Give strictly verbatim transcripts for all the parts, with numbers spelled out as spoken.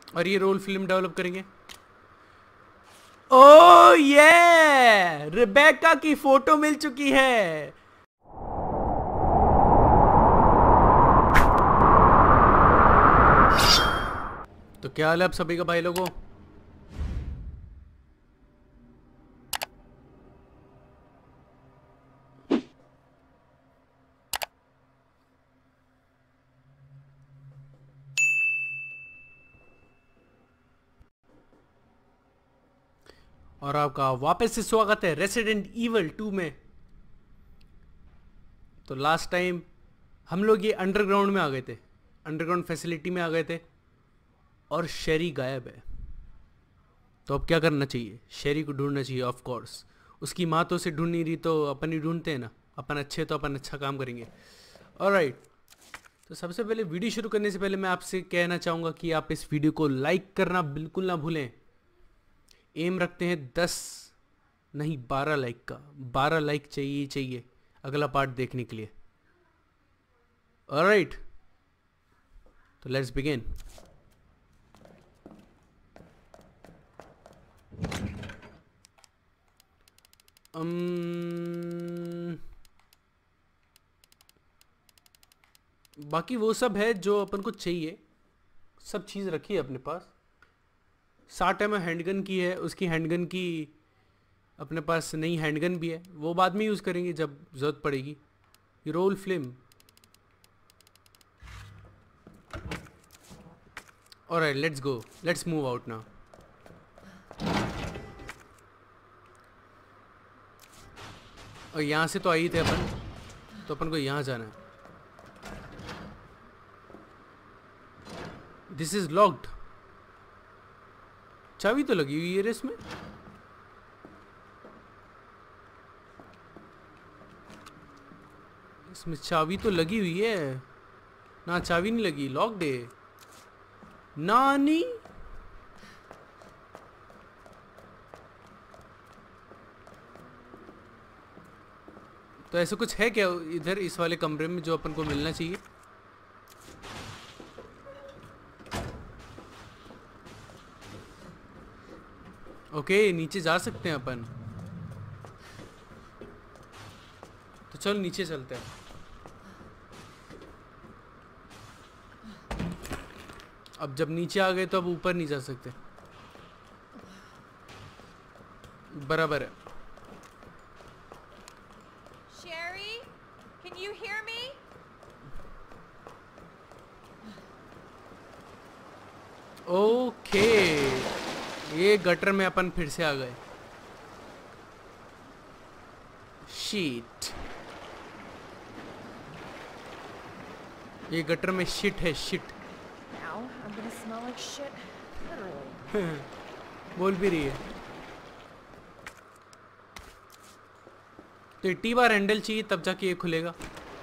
और ये role film develop करेंगे। ओह ये रिबेका की फोटो मिल चुकी है। तो क्या हाल है आप सभी का भाई लोगों। और आपका वापस से स्वागत है रेसिडेंट ईवल टू में। तो लास्ट टाइम हम लोग ये अंडरग्राउंड में आ गए थे, अंडरग्राउंड फैसिलिटी में आ गए थे और शेरी गायब है। तो अब क्या करना चाहिए, शेरी को ढूंढना चाहिए ऑफ कोर्स। उसकी माँ तो उसे ढूंढ नहीं रही तो अपन ही ढूंढते हैं ना, अपन अच्छे तो अपन अच्छा काम करेंगे। ऑलराइट, तो सबसे पहले वीडियो शुरू करने से पहले मैं आपसे कहना चाहूँगा कि आप इस वीडियो को लाइक करना बिल्कुल ना भूलें। एम रखते हैं दस नहीं बारह लाइक का, बारह लाइक चाहिए चाहिए अगला पार्ट देखने के लिए। ऑलराइट, तो लेट्स बिगिन। um, बाकी वो सब है जो अपन को चाहिए, सब चीज़ रखी है अपने पास। साठ एम हैंडगन की है, उसकी हैंडगन की अपने पास नई हैंडगन भी है, वो बाद में यूज़ करेंगे जब ज़रूरत पड़ेगी। Roll film. Alright, let's go, let's move out now. और यहाँ से तो आई थे अपन, तो अपन को यहाँ जाना है। This is locked. चाबी तो लगी हुई है इसमें। इसमें चाबी तो लगी हुई है ना, चाबी नहीं लगी, लॉक्ड है। नानी तो ऐसा कुछ है क्या इधर इस वाले कमरे में जो अपन को मिलना चाहिए? ओके, नीचे जा सकते हैं अपन, तो चल नीचे चलते हैं। अब जब नीचे आ गए तो अब ऊपर नहीं जा सकते, बराबर है। Sherry, can you hear me? Okay, ये गटर में अपन फिर से आ गए। शीट, ये गटर में शिट है, shit. Now I'm gonna smell like shit. Literally. बोल भी रही है। तो टी बार हैंडल चाहिए तब जाके ये खुलेगा।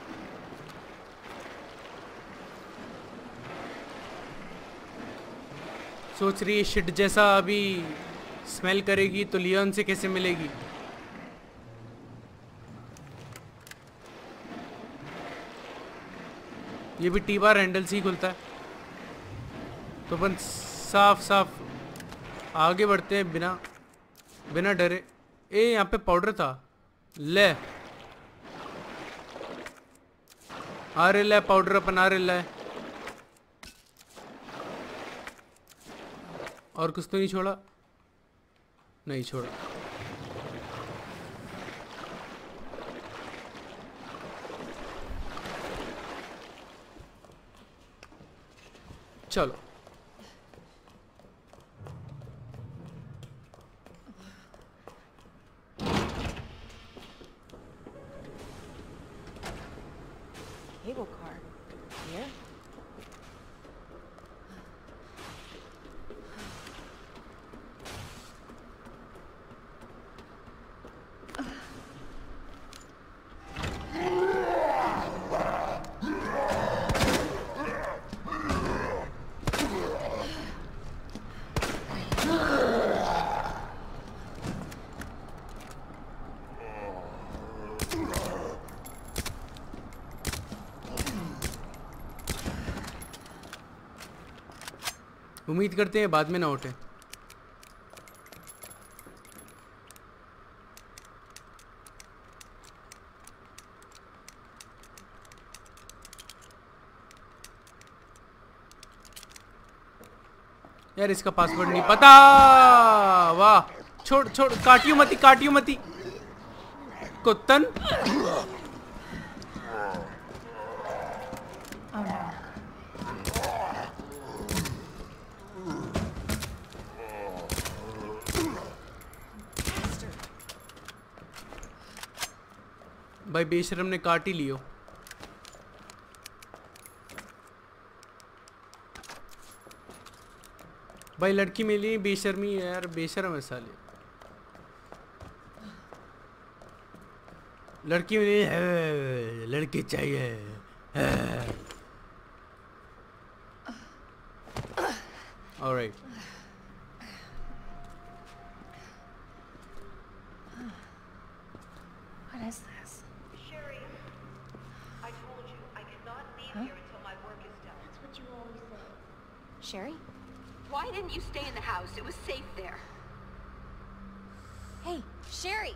सोच रही है शिट जैसा अभी स्मेल करेगी तो लियोन से कैसे मिलेगी। ये भी टी बार हैंडल से ही खुलता है। तो अपन साफ साफ आगे बढ़ते हैं बिना बिना डरे। ए यहाँ पे पाउडर था, ले आ रे ले पाउडर, अपन आ रे ले। और कुछ तो नहीं छोड़ा, नहीं छोड़ा। चलो Cable car. Here? उम्मीद करते हैं बाद में ना उठे। यार इसका पासवर्ड नहीं पता। वाह, छोड़ छोड़, काटियो मती, काटियो मती कुत्तन। Oh no. भाई बेशरम ने काट ही लियो। भाई लड़की मिली बेशर्मी है यार, बेशरम है साले। लड़की मिली है, लड़की चाहिए है। Alright, What is this? Sherry, I told you I cannot leave Huh? here until my work is done. That's what you always say. Sherry? Why didn't you stay in the house? It was safe there. Hey, Sherry!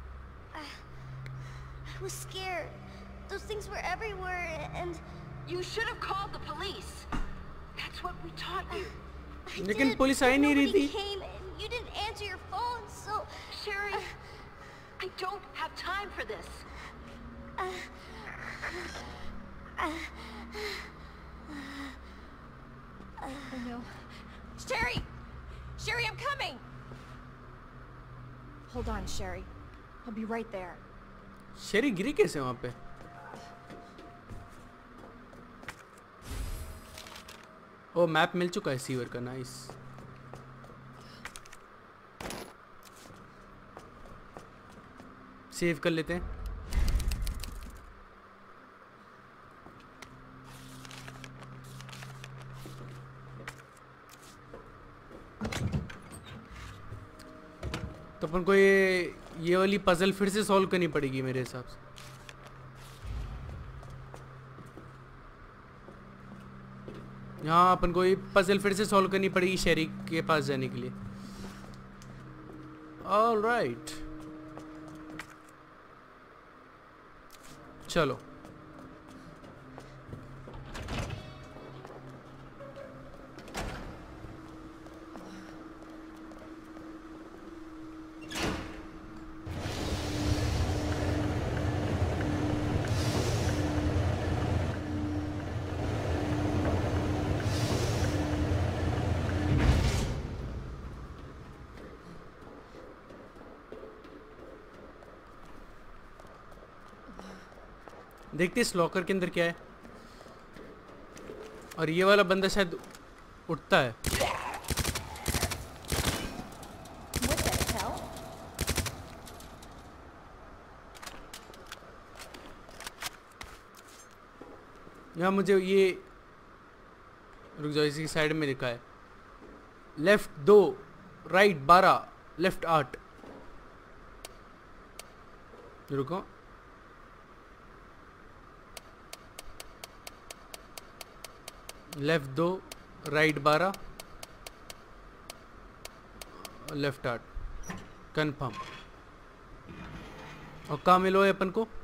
I was scared. Those things were everywhere, and You should have called the police. That's what we taught you. I लेकिन did, police but आई नहीं रही nobody थी। came, and you didn't answer your phone, so Sherry, I don't have time for this. Oh no. Sherry! Sherry, I'm coming! Hold on, Sherry. I'll be right there. शेरी गिरी कैसे वहां पे? ओ map मिल चुका है sewer का, nice. Save कर लेते हैं। तो अपन को ये ये वाली पजल फिर से सॉल्व करनी पड़ेगी मेरे हिसाब से। यहाँ अपन को ये पजल फिर से सॉल्व करनी पड़ेगी शेरी के पास जाने के लिए। ऑल राइट, चलो। देखते इस लॉकर के अंदर क्या है। और ये वाला बंदा शायद उठता है। What the hell? यहाँ मुझे ये, रुक जाओ, इसी साइड में लिखा है लेफ्ट दो, राइट बारह, लेफ्ट आठ। रुको, लेफ्ट दो, राइट बारह, लेफ्ट आठ, कंफर्म। और कहाँ मिलो है अपन को?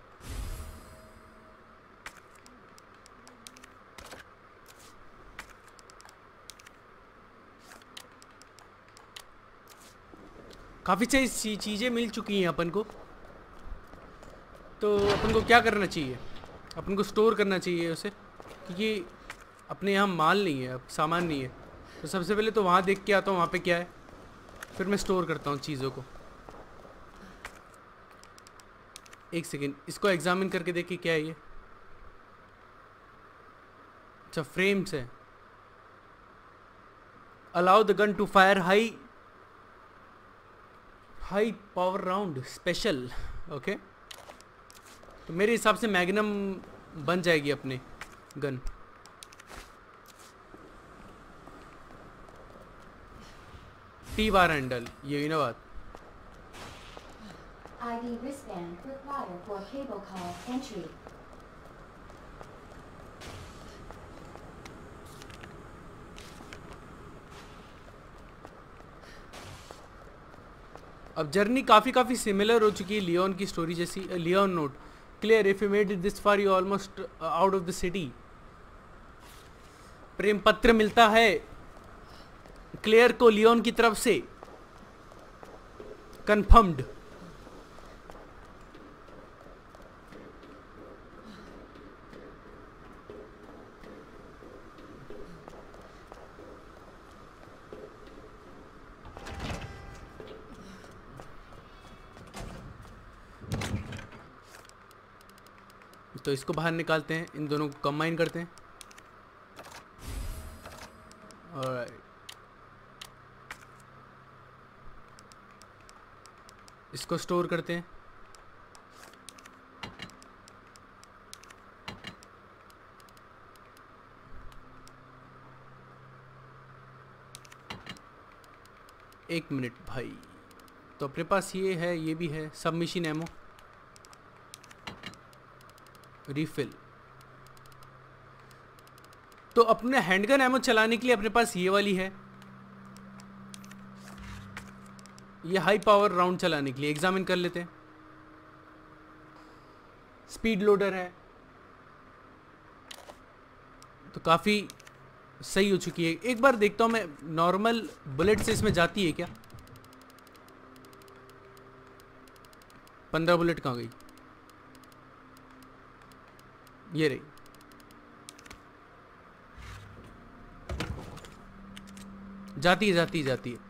काफ़ी सारी चीज़ें मिल चुकी हैं अपन को। तो अपन को क्या करना चाहिए? अपन को स्टोर करना चाहिए उसे, क्योंकि अपने यहाँ माल नहीं है, अब सामान नहीं है। तो सबसे पहले तो वहाँ देख के आता हूँ वहाँ पे क्या है, फिर मैं स्टोर करता हूँ चीज़ों को। एक सेकेंड, इसको एग्जामिन करके देखिए क्या है ये। अच्छा, फ्रेम्स है। Allow the gun to fire high high power round special. Okay, तो मेरे हिसाब से मैग्नम बन जाएगी अपने गन। टी बार हैंडल, यही ना बात। I D wristband required for cable car entry. अब जर्नी काफ़ी काफ़ी सिमिलर हो चुकी है लियोन की स्टोरी जैसी। Leon not clear, if you made it this far you almost out of the city. प्रेम पत्र मिलता है क्लियर को लियोन की तरफ से, कंफर्म्ड। तो इसको बाहर निकालते हैं, इन दोनों को कंबाइन करते हैं। ऑलराइट, इसको स्टोर करते हैं। एक मिनट भाई, तो अपने पास ये है, ये भी है, सबमिशन एमो, रिफिल। तो अपने हैंडगन एमो चलाने के लिए अपने पास ये वाली है, ये हाई पावर राउंड चलाने के लिए। एग्जामिन कर लेते हैं। स्पीड लोडर है, तो काफी सही हो चुकी है। एक बार देखता हूं मैं नॉर्मल बुलेट से इसमें जाती है क्या। पंद्रह बुलेट कहाँ गई, ये रही। जाती है जाती है जाती है।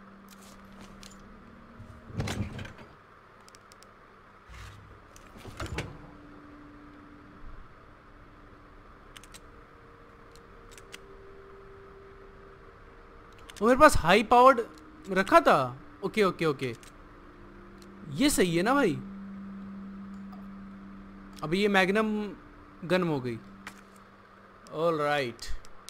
वो मेरे पास हाई पावर्ड रखा था। ओके ओके ओके, ये सही है ना भाई। अभी ये मैग्नम गन हो गई। ऑल राइट,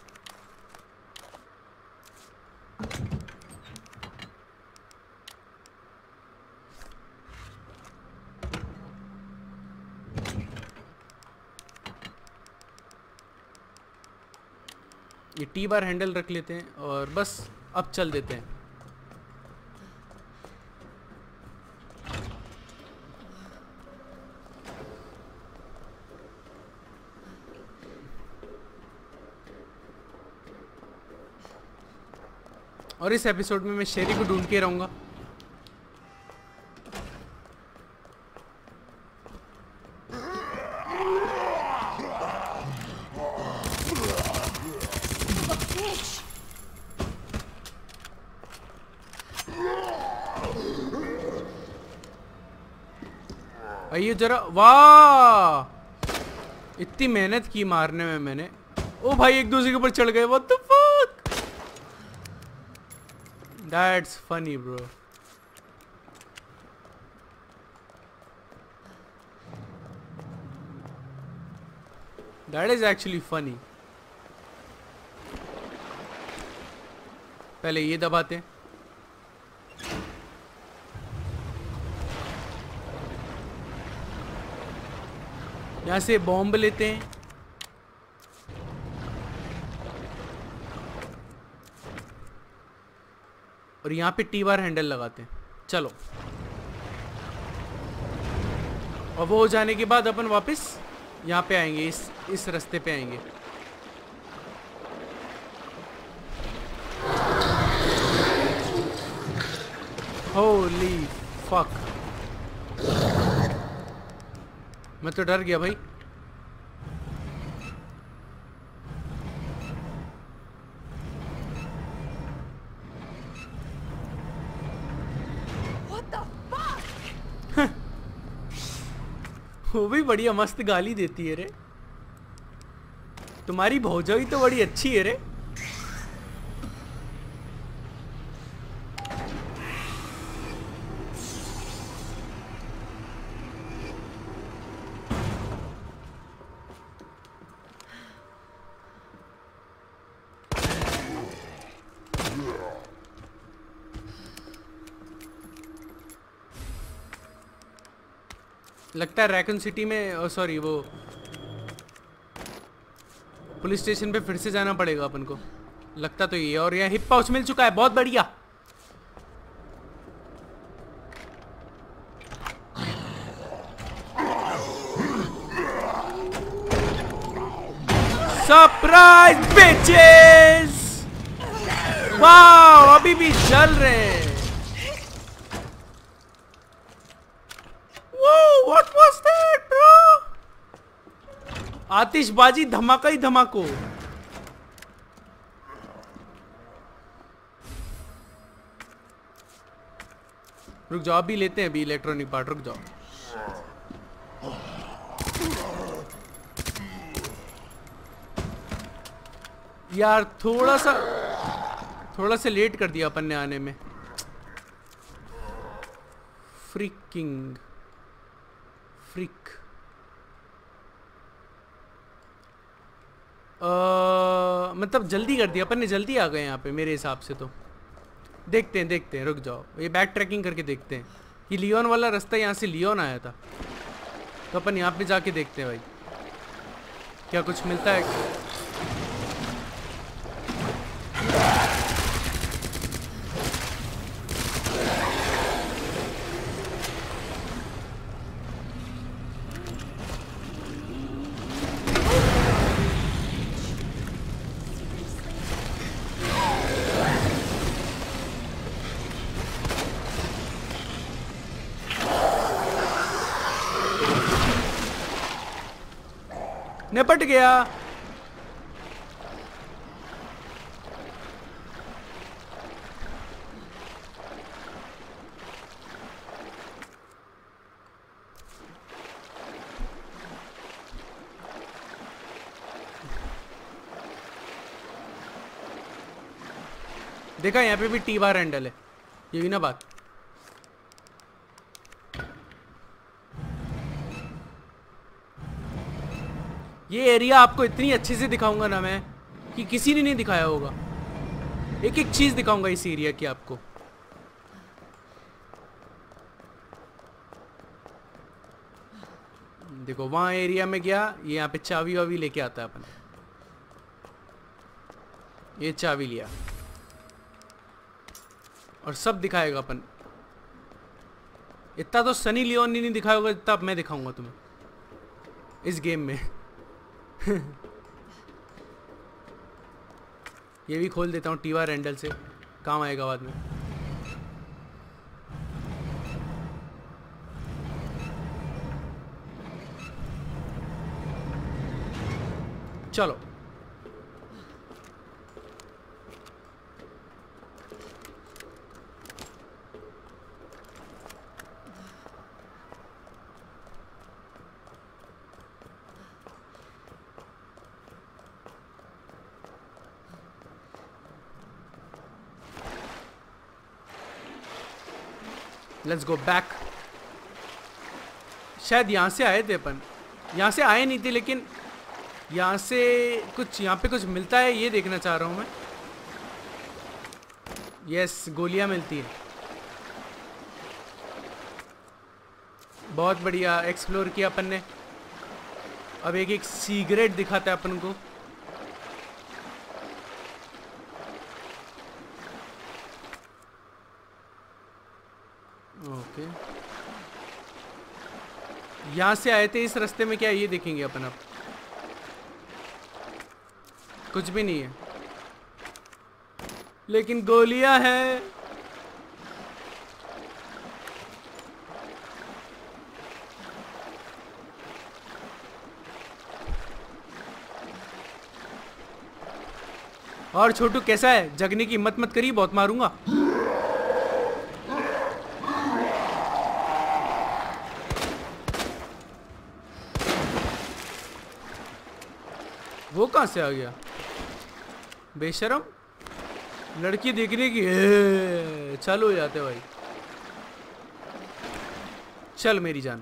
ये टी बार हैंडल रख लेते हैं और बस अब चल देते हैं। और इस एपिसोड में मैं शेरी को ढूंढ के रहूंगा। आइए जरा, वाह इतनी मेहनत की मारने में मैंने। ओ भाई एक दूसरे के ऊपर चढ़ गए, what the fuck. That's funny, bro. That is actually funny. पहले ये दबाते हैं। यहाँ से बॉम्ब लेते हैं। और यहाँ पे टी बार हैंडल लगाते हैं। चलो, और वो हो जाने के बाद अपन वापस यहाँ पे आएंगे, इस इस रास्ते पे आएंगे। होली फक, मैं तो डर गया भाई। वो भी बढ़िया मस्त गाली देती है रे। तुम्हारी भौजाई तो बड़ी अच्छी है रे। लगता है रैकन सिटी में, सॉरी वो पुलिस स्टेशन पे फिर से जाना पड़ेगा अपन को, लगता तो ये। और यहाँ हिप पाउच मिल चुका है, बहुत बढ़िया। Surprise bitches. वाओ, अभी भी जल रहे हैं। वो व्हाट वाज दैट ब्रो? आतिशबाजी, धमाका ही धमाको। रुक जाओ, अभी लेते हैं अभी इलेक्ट्रॉनिक पार्ट। रुक जाओ। यार थोड़ा सा थोड़ा सा लेट कर दिया अपन ने आने में। फ्रिकिंग फ्रिक। आ, मतलब जल्दी कर दिया अपन ने, जल्दी आ गए यहाँ पे मेरे हिसाब से। तो देखते हैं देखते हैं, रुक जाओ, ये बैक ट्रैकिंग करके देखते हैं। ये लियोन वाला रास्ता, यहाँ से लियोन आया था, तो अपन यहाँ पे जाके देखते हैं भाई क्या कुछ मिलता है। निपट गया। देखा, यहाँ पे भी टी बार हैंडल है, ये भी ना बात। ये एरिया आपको इतनी अच्छे से दिखाऊंगा ना मैं कि किसी ने नहीं दिखाया होगा। एक एक चीज दिखाऊंगा इस एरिया की आपको। देखो वहां एरिया में गया, ये यहाँ पे चाबी वाबी लेके आता है अपन। ये चाबी लिया और सब दिखाएगा अपन। इतना तो सनी लियोन ने नहीं दिखाया होगा जितना अब मैं दिखाऊंगा तुम्हें इस गेम में। ये भी खोल देता हूँ टीवा हैंडल से, काम आएगा बाद में। चलो लेट्स गो बैक। शायद यहाँ से आए थे अपन, यहाँ से आए नहीं थे, लेकिन यहाँ से कुछ, यहाँ पे कुछ मिलता है ये देखना चाह रहा हूँ मैं। यस, गोलियाँ मिलती है। बहुत बढ़िया एक्सप्लोर किया अपन ने। अब एक एक सिगरेट दिखाता है अपन को। ओके, यहाँ से आए थे, इस रास्ते में क्या ये देखेंगे अपन। अब कुछ भी नहीं है, लेकिन गोलियां हैं। और छोटू कैसा है? जगने की हिम्मत मत करिए, बहुत मारूंगा। वो कहां से आ गया बेशरम? लड़की देखने की चालू हो जाते भाई। चल मेरी जान।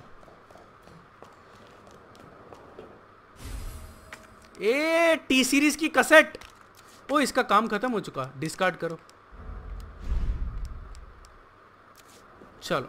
ए टी सीरीज की कैसेट। ओ, इसका काम खत्म हो चुका, डिस्कार्ड करो। चलो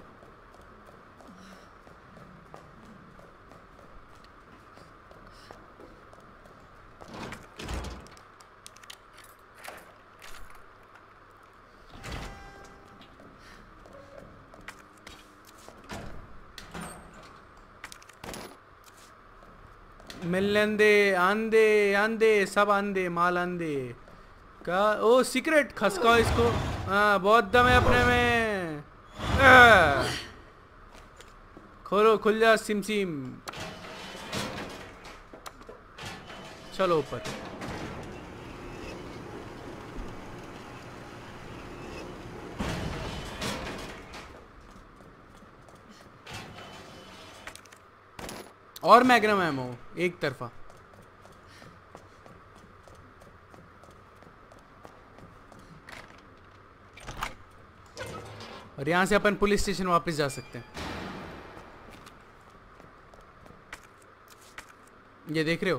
मिलन दे, आंदे आंदे सब आंदे, माल आंदे का। ओ सीक्रेट, खसकाओ इसको। हाँ बहुत दम है अपने में। आ! खोलो, खुल जा सिम सिम। चलो ऊपर। और मैग्नम एमो एक तरफा। और यहां से अपन पुलिस स्टेशन वापस जा सकते हैं। ये देख रहे हो,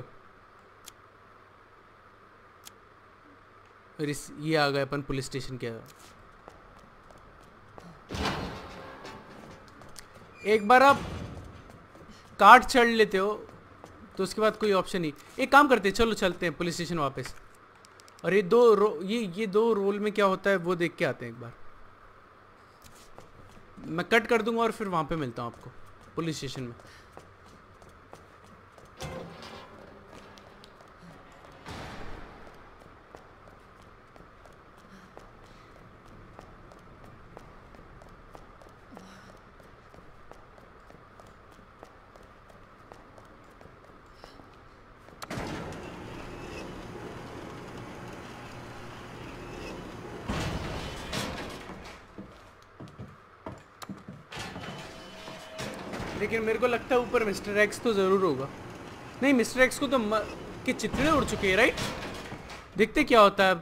और इस ये आ गए अपन पुलिस स्टेशन के। एक बार आप कार्ड चढ़ लेते हो तो उसके बाद कोई ऑप्शन नहीं। एक काम करते हैं, चलो चलते हैं पुलिस स्टेशन वापस। और ये दो रो ये ये दो रोल में क्या होता है वो देख के आते हैं एक बार। मैं कट कर दूंगा और फिर वहां पे मिलता हूं आपको पुलिस स्टेशन में। लेकिन मेरे को लगता है ऊपर मिस्टर एक्स तो जरूर होगा। नहीं, मिस्टर एक्स को तो म... के चित्रे उड़ चुके हैं, राइट? देखते क्या होता है अब।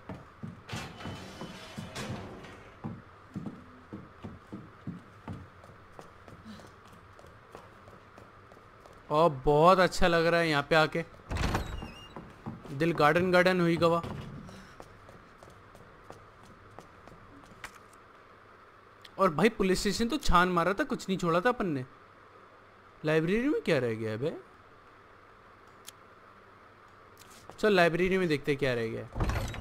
और बहुत अच्छा लग रहा है यहाँ पे आके, दिल गार्डन गार्डन हुई गवा। और भाई पुलिस स्टेशन तो छान मारा था, कुछ नहीं छोड़ा था अपन ने। लाइब्रेरी में क्या रह गया है बे? चल लाइब्रेरी में देखते क्या रह गया है।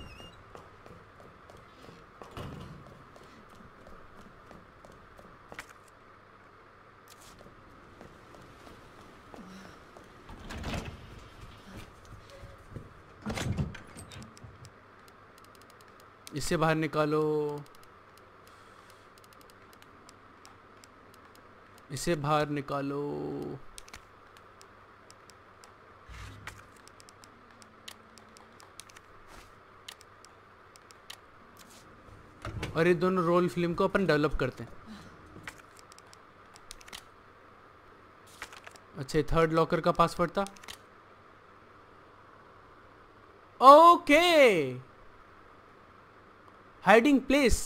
इससे बाहर निकालो, इसे बाहर निकालो। और ये दोनों रोल फिल्म को अपन डेवलप करते हैं। अच्छा, थर्ड लॉकर का पासवर्ड था। Okay, hiding place,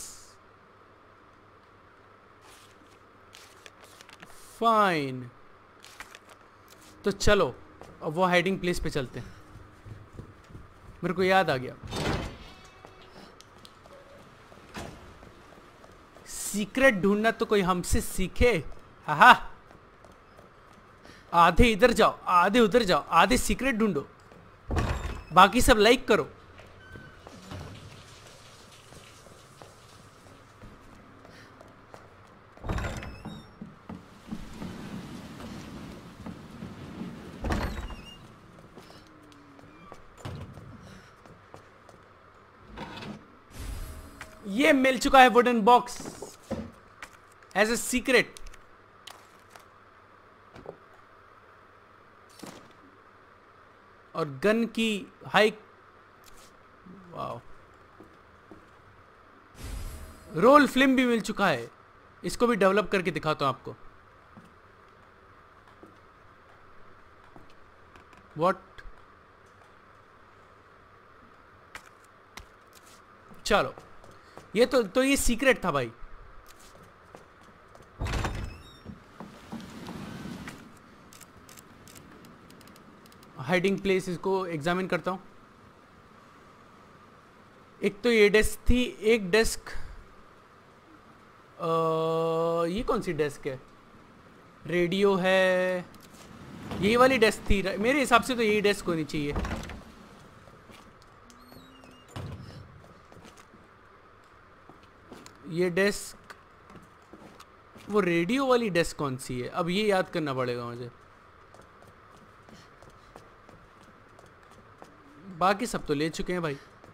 fine. तो चलो अब वो हाइडिंग प्लेस पे चलते हैं। मेरे को याद आ गया, सीक्रेट ढूंढना तो कोई हमसे सीखे। हा, आधे इधर जाओ, आधे उधर जाओ, आधे सीक्रेट ढूंढो, बाकी सब लाइक करो। ये मिल चुका है wooden box as a secret. और गन की हाई, वाओ, रोल फिल्म भी मिल चुका है। इसको भी डेवलप करके दिखाता हूं आपको। व्हाट, चलो ये तो तो ये सीक्रेट था भाई। हाइडिंग प्लेस, इसको एग्जामिन करता हूं। एक तो ये डेस्क थी, एक डेस्क, आ, ये कौन सी डेस्क है? रेडियो है, ये वाली डेस्क थी मेरे हिसाब से। तो यही डेस्क होनी चाहिए। ये डेस्क, वो रेडियो वाली डेस्क कौन सी है? अब ये याद करना पड़ेगा मुझे। बाकी सब तो ले चुके हैं भाई।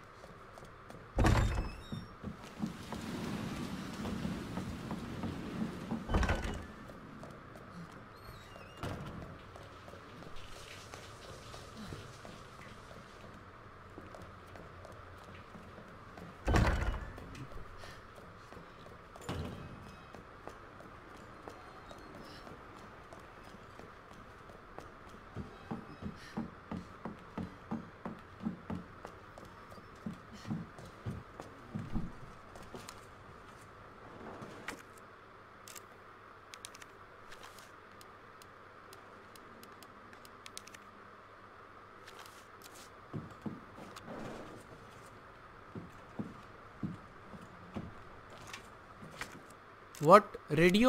What? Radio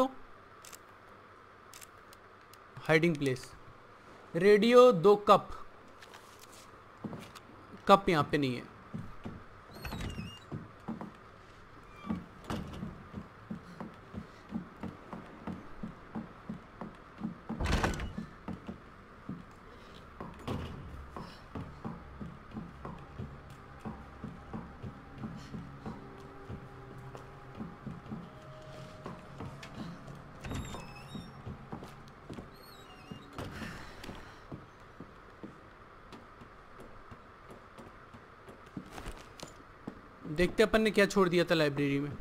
hiding place. Radio, दो कप। कप यहाँ पे नहीं है। देखते अपन ने क्या छोड़ दिया था लाइब्रेरी में।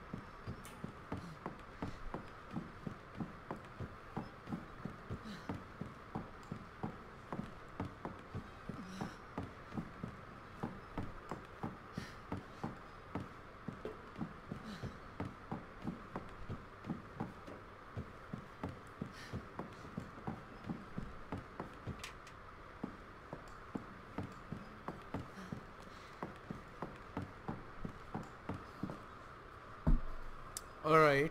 Alright.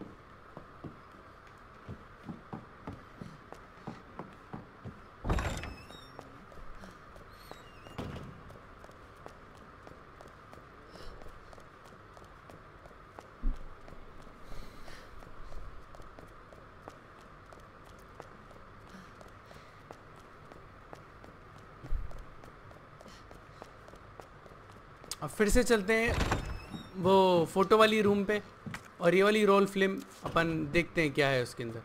अब फिर से चलते हैं वो फोटो वाली रूम पे, और ये वाली रोल फिल्म अपन देखते हैं क्या है उसके अंदर।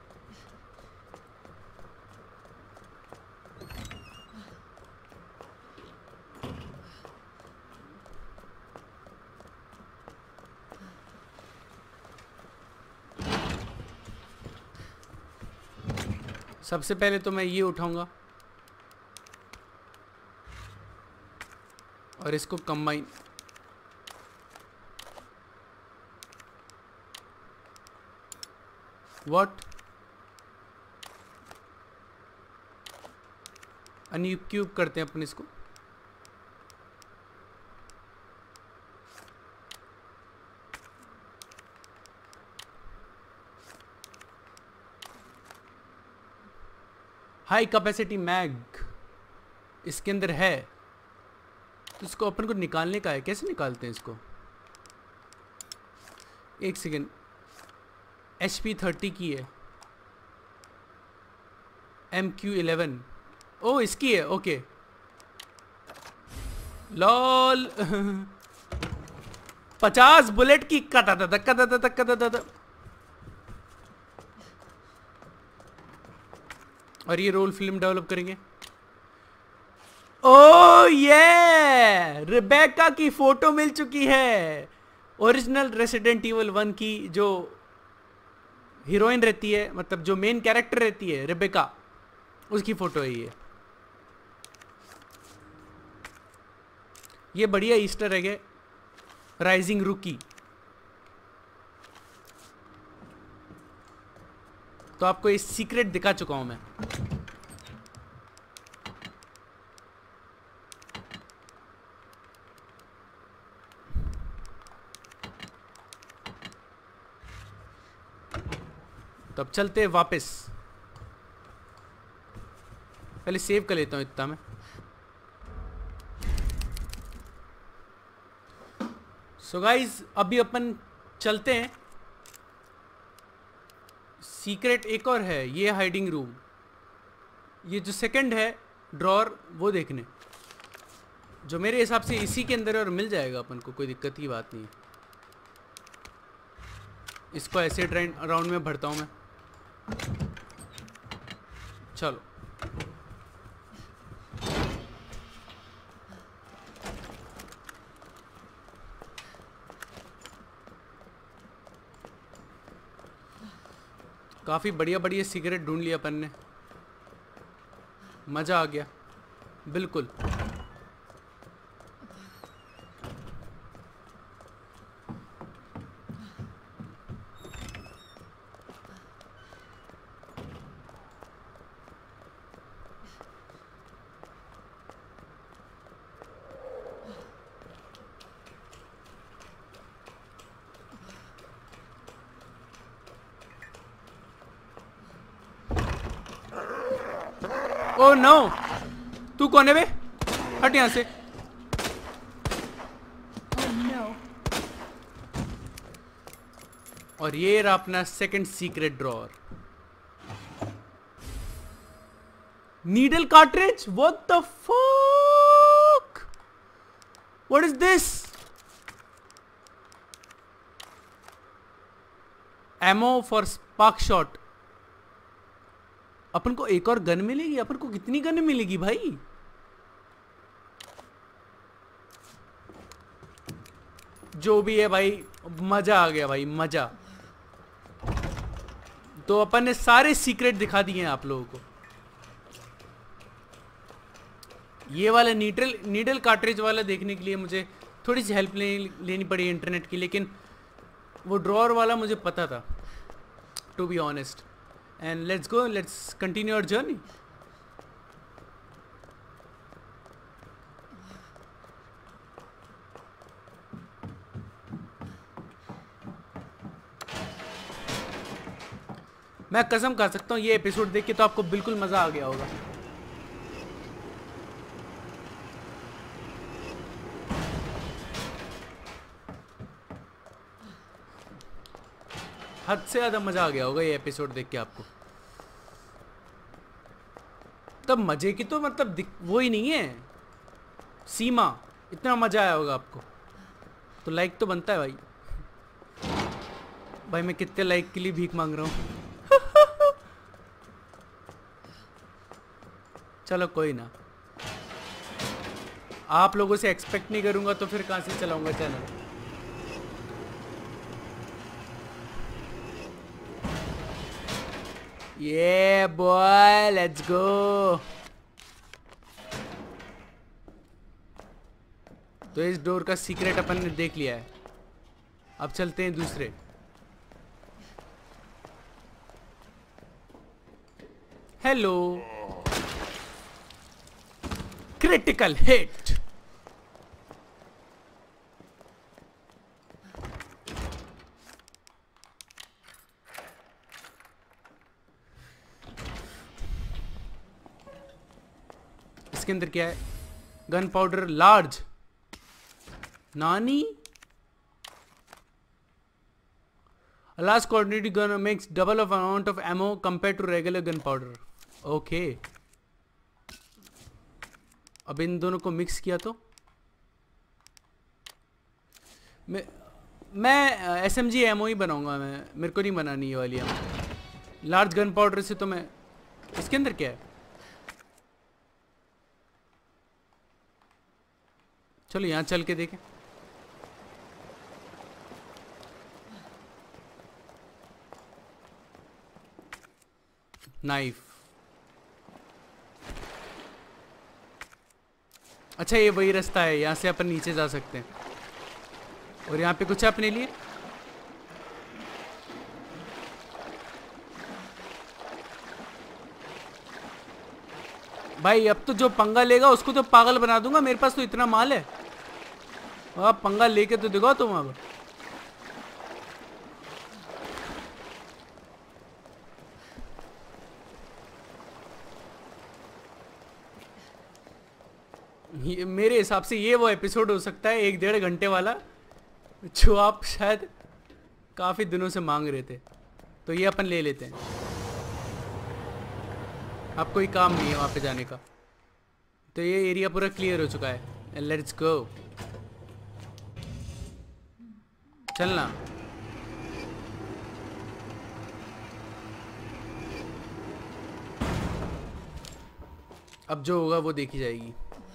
सबसे पहले तो मैं ये उठाऊंगा और इसको कंबाइन। व्हाट? अनक्यूब करते हैं अपन इसको। हाई कैपेसिटी मैग इसके अंदर है, तो इसको अपन को निकालने का है। कैसे निकालते हैं इसको? एक सेकेंड। एच पी थर्टी की है, एम क्यू इलेवन। ओ इसकी है, ओके। लॉल पचास बुलेट की कटा था कटा था कटा था। और ये रोल फिल्म डेवलप करेंगे। ओ ये रिबेका की फोटो मिल चुकी है। ओरिजिनल रेसिडेंट इवल वन की जो हीरोइन रहती है, मतलब जो मेन कैरेक्टर रहती है रिबेका, उसकी फोटो है ये। ये बढ़िया ईस्टर एग है। राइजिंग रूकी। तो आपको ये सीक्रेट दिखा चुका हूं मैं। तो अब चलते हैं वापस। पहले सेव कर लेता हूं इतना मैं। सो गाइज अभी अपन चलते हैं। सीक्रेट एक और है, ये हाइडिंग रूम। ये जो सेकंड है ड्रॉर, वो देखने। जो मेरे हिसाब से इसी के अंदर और मिल जाएगा अपन को, कोई दिक्कत की बात नहीं है। इसको ऐसे राउंड में भरता हूँ मैं। चलो काफ़ी बढ़िया बढ़िया सिगरेट ढूंढ लिया अपन ने, मज़ा आ गया बिल्कुल। ओ नो, तू कौन है बे? हट यहाँ से। Oh no. और ये रहा अपना second secret drawer. Needle cartridge, what the fuck, what is this? Ammo for spark shot. अपन को एक और गन मिलेगी? अपन को कितनी गन मिलेगी भाई? जो भी है भाई, मजा आ गया भाई, मजा। तो अपन ने सारे सीक्रेट दिखा दिए हैं आप लोगों को। ये वाला नीडल नीडल कार्ट्रिज वाला देखने के लिए मुझे थोड़ी सी हेल्प ले, लेनी पड़ी इंटरनेट की, लेकिन वो ड्रॉअर वाला मुझे पता था, to be honest. And let's go, let's continue our journey. मैं कसम खा सकता हूँ ये एपिसोड देख के तो आपको बिल्कुल मजा आ गया होगा। हद से ज्यादा मजा आ गया होगा ये एपिसोड देख के आपको। तब मजे की तो मतलब वो ही नहीं है सीमा, इतना मजा आया होगा आपको तो लाइक तो बनता है भाई। भाई मैं कितने लाइक के लिए भीख मांग रहा हूँ। चलो कोई ना, आप लोगों से एक्सपेक्ट नहीं करूंगा तो फिर कहां से चलाऊंगा चैनल। ये बॉय, लेट्स गो। तो इस डोर का सीक्रेट अपन ने देख लिया है, अब चलते हैं दूसरे। Hello, critical hit. इसके अंदर क्या है? Gun powder large. नानी, large quantity gun makes double of amount of ammo compare to regular gun powder. Okay, अब इन दोनों को मिक्स किया तो मैं मैं एस एम जी एमओ ही बनाऊंगा। मैं मेरे को नहीं बनानी ये वाली एमओ। लार्ज गन पाउडर से तो मैं, इसके अंदर क्या है? चलो यहाँ चल के देखें। नाइफ। अच्छा ये वही रास्ता है, यहाँ से अपन नीचे जा सकते हैं। और यहाँ पे कुछ है अपने लिए? भाई अब तो जो पंगा लेगा उसको तो पागल बना दूंगा। मेरे पास तो इतना माल है, आप पंगा लेके तो दिखाओ तुम। अब ये मेरे हिसाब से ये वो एपिसोड हो सकता है एक डेढ़ घंटे वाला जो आप शायद काफी दिनों से मांग रहे थे। तो ये अपन ले लेते हैं, अब कोई काम नहीं है वहां पे जाने का। तो ये एरिया पूरा क्लियर हो चुका है। Let's go. चलना। अब जो होगा वो देखी जाएगी।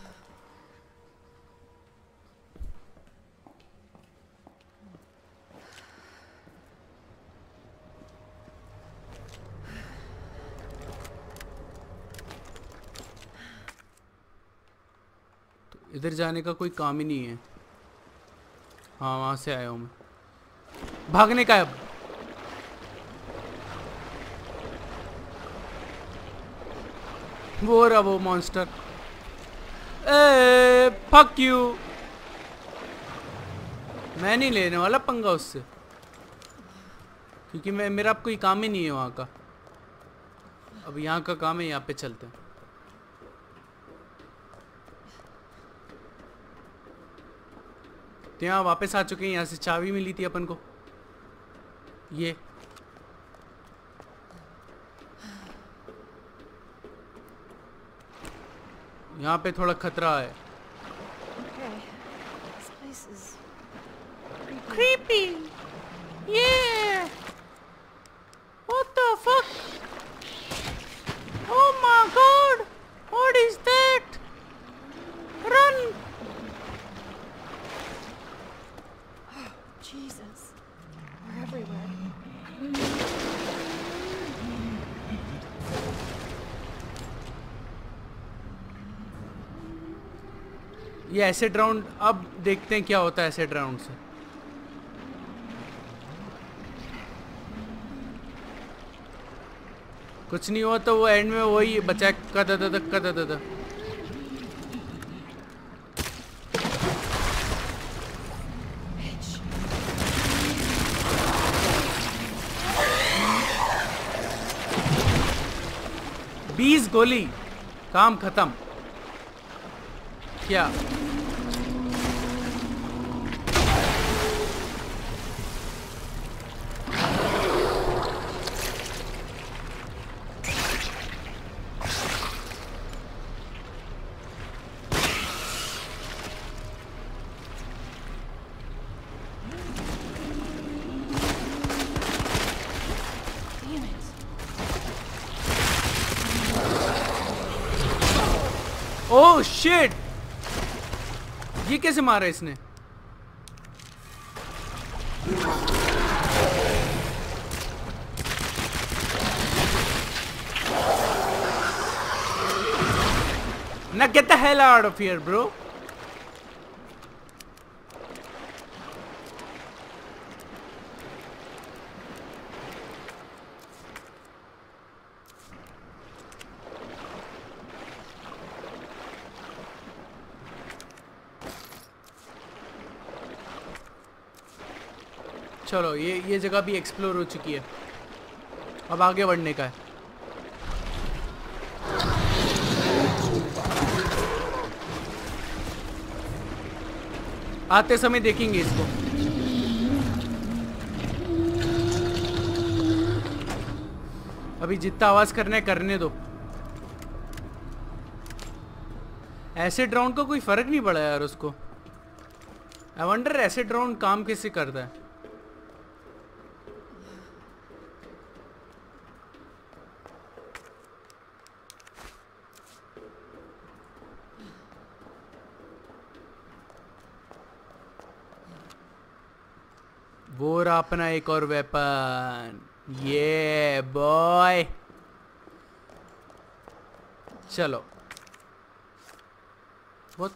तो इधर जाने का कोई काम ही नहीं है। हाँ वहां से आया हूं मैं। भागने का है अब। वो रहा वो मॉन्स्टर। A fuck you. मैं नहीं लेने वाला पंगा उससे, क्योंकि मैं मेरा अब कोई काम ही नहीं है वहाँ का। अब यहाँ का काम है, यहाँ पे चलते हैं। तो यहाँ वापस आ चुके हैं। यहाँ से चाबी मिली थी अपन को। ये यहाँ पे थोड़ा खतरा है। Okay. This place is creepy. Creepy. Yeah. What the fuck? Oh my god. What is that? Run. Jesus. We're everywhere. ये एसिड राउंड, अब देखते हैं क्या होता है एसिड राउंड से। कुछ नहीं हुआ तो वो एंड में वही बचा कदा ददा कदा ददा। बीस गोली, काम खत्म। क्या ओह शिट, ये कैसे मारा इसने? Now get the hell out of here, bro. चलो ये ये जगह भी एक्सप्लोर हो चुकी है। अब आगे बढ़ने का है। आते समय देखेंगे इसको। अभी जितना आवाज करना है करने दो। एसिड राउंड का कोई फर्क नहीं पड़ा यार उसको। आई वंडर एसिड राउंड काम कैसे करता है। वो रहा अपना एक और वेपन। ये बॉय, चलो। वो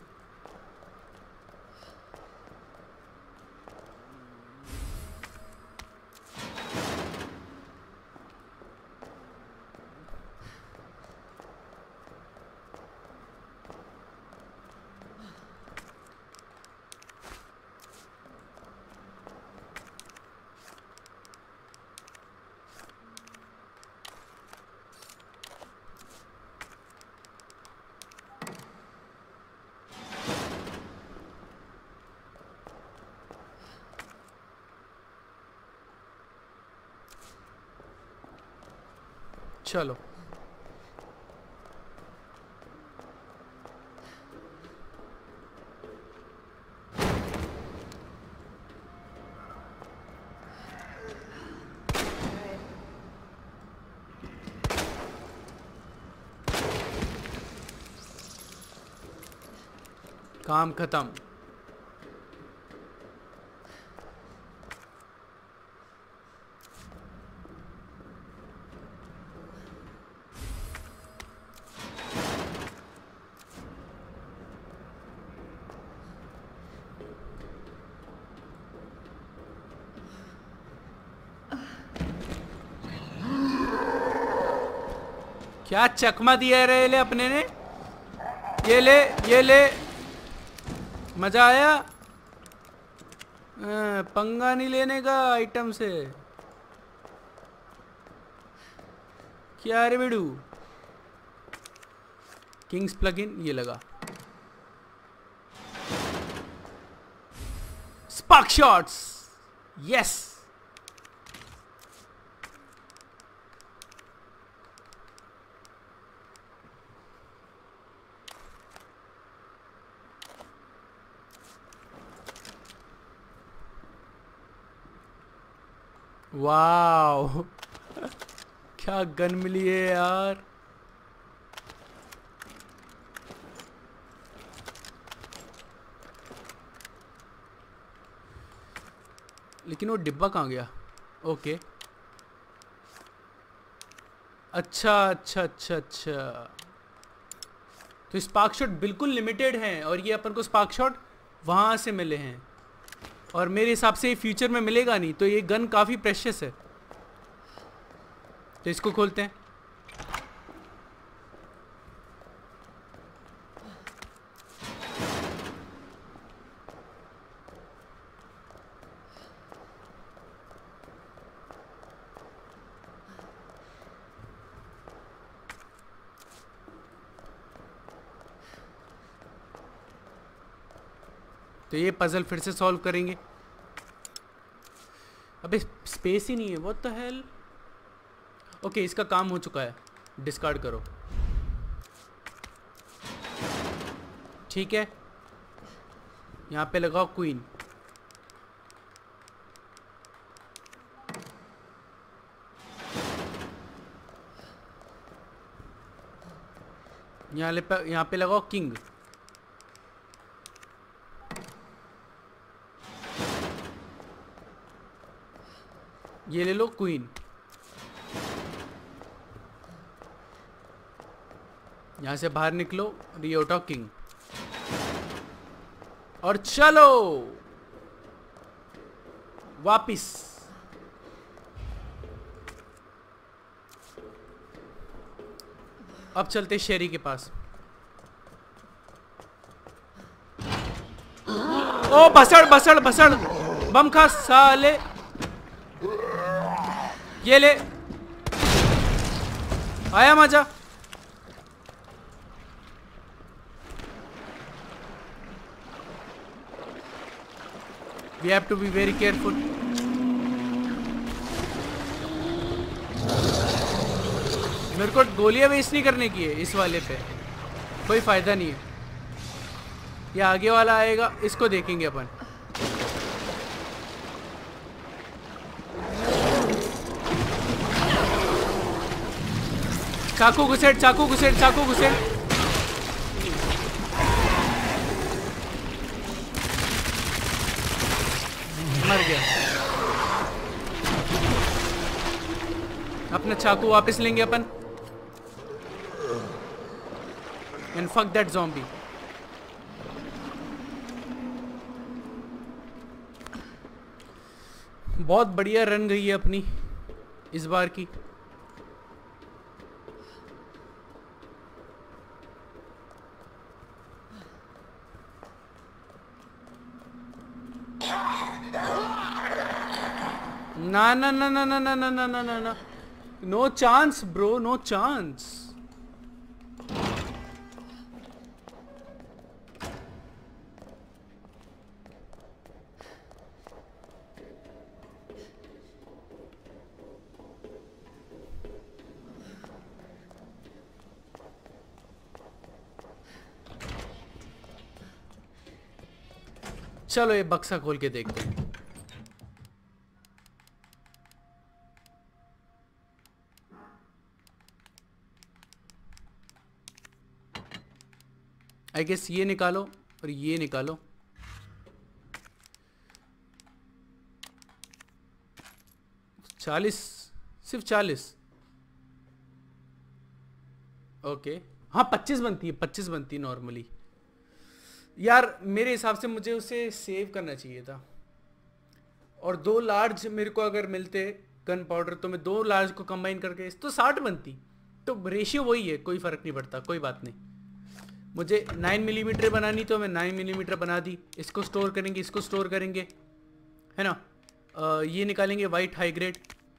चलो। काम खत्म। क्या चकमा दिया रे ले अपने ने, ये ले ये ले, मजा आया। आ, पंगा नहीं लेने का आइटम से। क्या रे बेडू, किंग्स प्लगइन ये लगा। Spark shots, yes. वाओ क्या गन मिली है यार। लेकिन वो डिब्बा कहाँ गया? ओके, अच्छा अच्छा अच्छा अच्छा। तो स्पार्क शॉट बिल्कुल लिमिटेड हैं और ये अपन को स्पार्क शॉट वहां से मिले हैं और मेरे हिसाब से ये फ्यूचर में मिलेगा नहीं। तो ये गन काफ़ी प्रेशियस है, तो इसको खोलते हैं। तो ये पजल फिर से सॉल्व करेंगे। अबे स्पेस ही नहीं है, व्हाट द हेल। ओके, इसका काम हो चुका है, डिस्कार्ड करो। ठीक है, यहाँ पे लगाओ क्वीन। यहाँ पे यहाँ पे लगाओ किंग। ये ले लो क्वीन। यहां से बाहर निकलो, रियोटा किंग, और चलो वापिस। अब चलते शेरी के पास। ओ भसड़ भसड़ भसड़, बम खा साले। ये ले, आया मजा। We have to be very careful. मेरे को गोलियां वेस्ट नहीं करने की है इस वाले पे, कोई फायदा नहीं है। ये आगे वाला आएगा, इसको देखेंगे अपन। चाकू घुसेड़, चाकू घुसेड़, चाकू घुसेड़। मर गया। अपना चाकू वापस लेंगे अपन। And fuck that zombie. बहुत बढ़िया रन गई है अपनी इस बार की। ना ना ना ना ना ना ना ना ना ना ना, no chance bro, no chance. चलो ये बक्सा खोल के देखते हैं। आई गेस ये निकालो, और ये निकालो। चालीस, सिर्फ चालीस। ओके हाँ पच्चीस बनती है, पच्चीस बनती है नॉर्मली। यार मेरे हिसाब से मुझे उसे सेव करना चाहिए था। और दो लार्ज मेरे को अगर मिलते गन पाउडर तो मैं दो लार्ज को कंबाइन करके तो साठ बनती। तो रेशियो वही है, कोई फर्क नहीं पड़ता, कोई बात नहीं। मुझे नाइन मिलीमीटर बनानी तो मैं नाइन मिलीमीटर बना दी। इसको स्टोर करेंगे, इसको स्टोर करेंगे, है ना। आ, ये निकालेंगे वाइट हाई ग्रेड,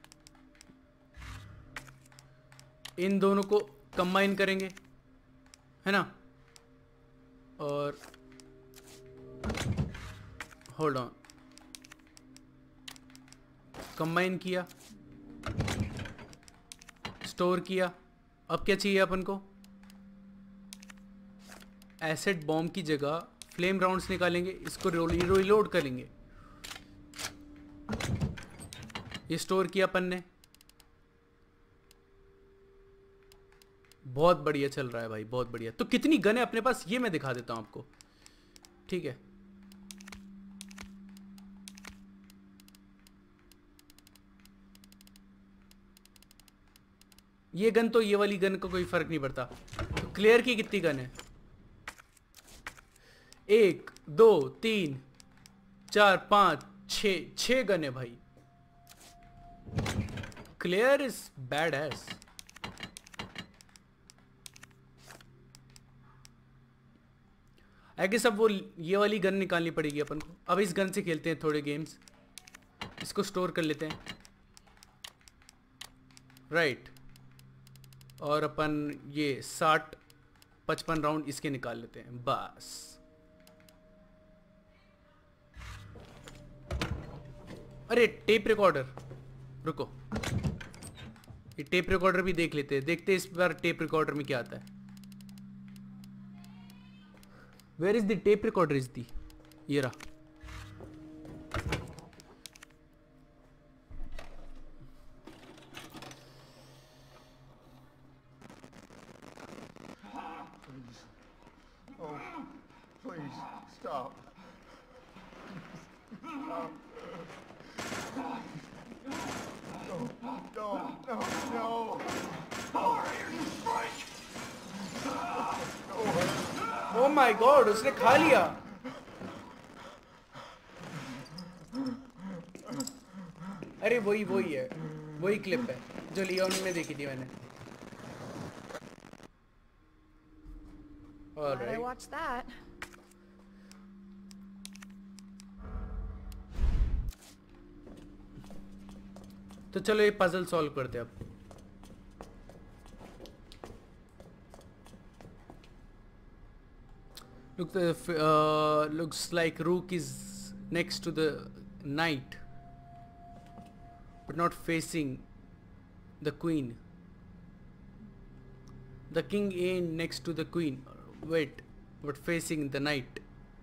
इन दोनों को कंबाइन करेंगे, है ना। और होल्ड ऑन, कंबाइन किया, स्टोर किया। अब क्या चाहिए अपन को? एसिड बॉम्ब की जगह फ्लेम राउंड्स निकालेंगे, इसको रिलोड करेंगे। ये स्टोर किया अपन ने, बहुत बढ़िया चल रहा है भाई, बहुत बढ़िया। तो कितनी गन है अपने पास ये मैं दिखा देता हूं आपको, ठीक है। ये गन तो ये वाली गन का कोई फर्क नहीं पड़ता। तो क्लियर की कितनी गन है? एक, दो, तीन, चार, पांच, छ, छह गन है भाई। Clear is bad ass. आगे सब वो ये वाली गन निकालनी पड़ेगी अपन को। अब इस गन से खेलते हैं थोड़े गेम्स, इसको स्टोर कर लेते हैं, राइट। और अपन ये साठ पचपन राउंड इसके निकाल लेते हैं बस। अरे टेप रिकॉर्डर, रुको, ये टेप रिकॉर्डर भी देख लेते हैं, देखते हैं इस बार टेप रिकॉर्डर में क्या आता है। Where is the tape recorder? Is the, ये रहा। Please, stop. Stop. No, no, no, no. Oh my God, उसने खा लिया। अरे वही वही है, वही क्लिप है जो लियोन में देखी थी मैंने। Glad I Alright. watched that. तो चलो ये पजल सॉल्व करते हैं अब। Look, the, uh, looks like Rook is next to the knight, but not facing the queen. The king ain't next to the queen. Wait, but facing the knight.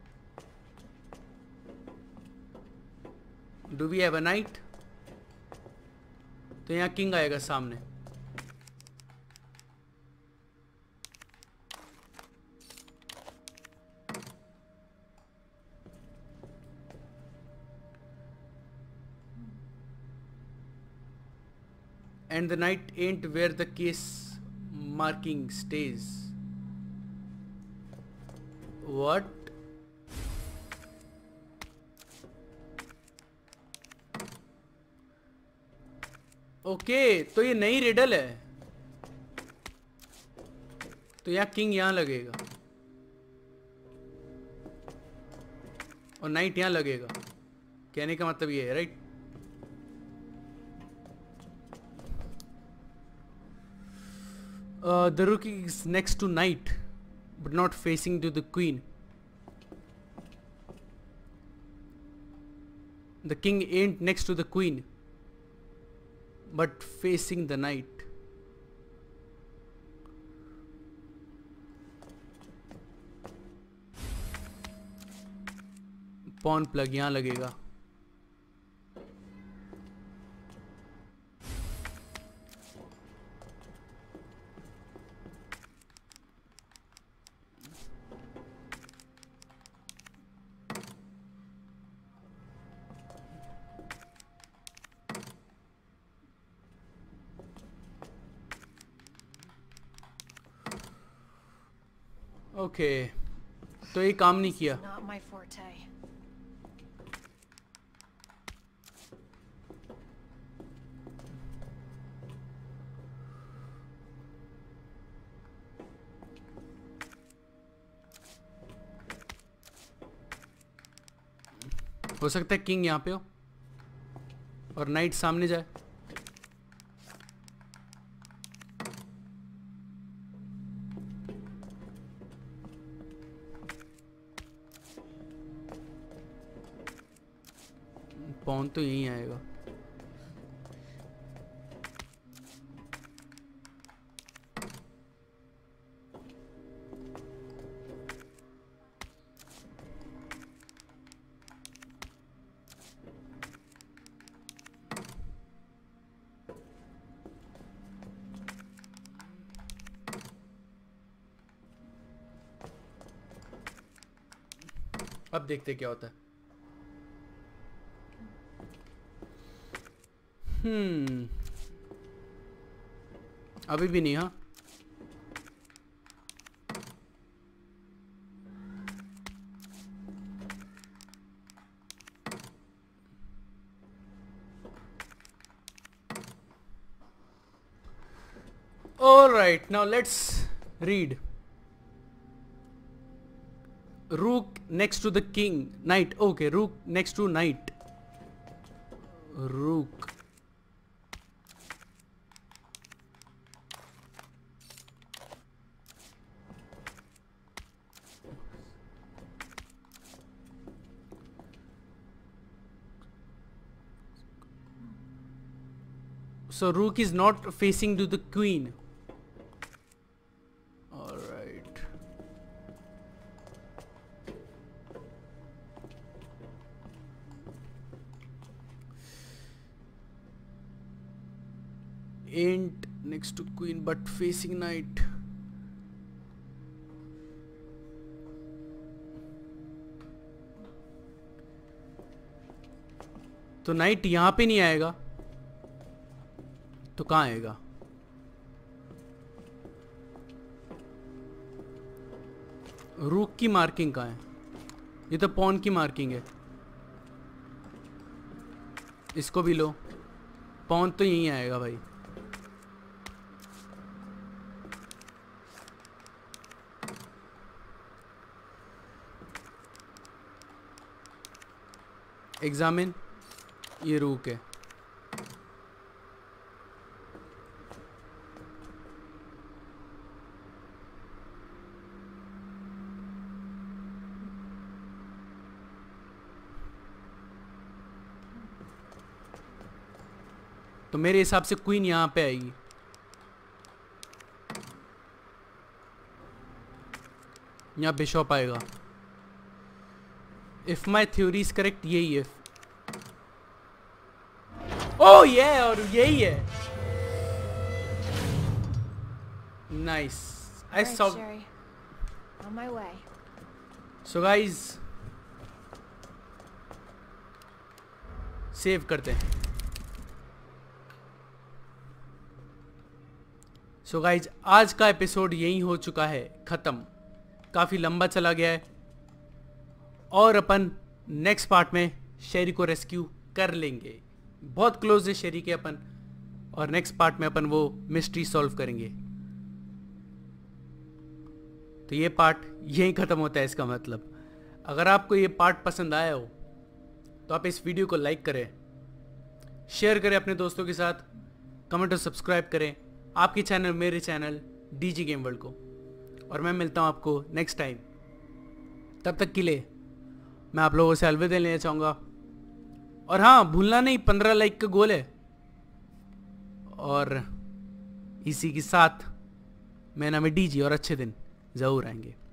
Do we have a knight? तो यहाँ king आएगा सामने। And the knight ain't where the case marking stays. What? Okay okay, तो ये नई riddle है। तो यहाँ किंग यहाँ लगेगा और नाइट यहाँ लगेगा, कहने का मतलब ये है, right. Uh, the rook is next to knight, but not facing to the queen. The king ain't next to the queen, but facing the knight. Pawn plug यहाँ लगेगा। ओके, तो ये काम नहीं किया। Not my forte. हो सकता है किंग यहाँ पे हो और नाइट सामने जाए। पॉन तो यहीं आएगा। अब देखते क्या होता है। हम्म अभी भी नहीं। हाँ, all right, now let's read. Rook next to the king. Knight. Okay, rook next to knight. Rook. So rook is not facing to the queen. All right. Ain't next to queen but facing knight. तो knight यहां पे नहीं आएगा तो कहां आएगा? रूक की मार्किंग कहां है? ये तो पॉन की मार्किंग है। इसको भी लो। पॉन तो यहीं आएगा भाई। एग्जामिन। ये रूक है। तो मेरे हिसाब से क्वीन यहां पे आएगी। यहां बिशॉप आएगा। If my theory is correct यही है। ओह ये और यही है। Nice. I Alright, saw. Sherry. On my way. So guys save करते हैं। सो so गाइज आज का एपिसोड यही हो चुका है ख़त्म। काफ़ी लंबा चला गया है और अपन नेक्स्ट पार्ट में शेरी को रेस्क्यू कर लेंगे। बहुत क्लोज है शेरी के अपन, और नेक्स्ट पार्ट में अपन वो मिस्ट्री सॉल्व करेंगे। तो ये पार्ट यहीं ख़त्म होता है। इसका मतलब अगर आपको ये पार्ट पसंद आया हो तो आप इस वीडियो को लाइक करें, शेयर करें अपने दोस्तों के साथ, कमेंट और सब्सक्राइब करें आपके चैनल मेरे चैनल डीजी गेम वर्ल्ड को। और मैं मिलता हूँ आपको नेक्स्ट टाइम। तब तक के लिए मैं आप लोगों से अलविदा लेना चाहूँगा। और हाँ, भूलना नहीं, पंद्रह लाइक का गोल है। और इसी के साथ मेरा नाम है डीजी और अच्छे दिन ज़रूर आएंगे।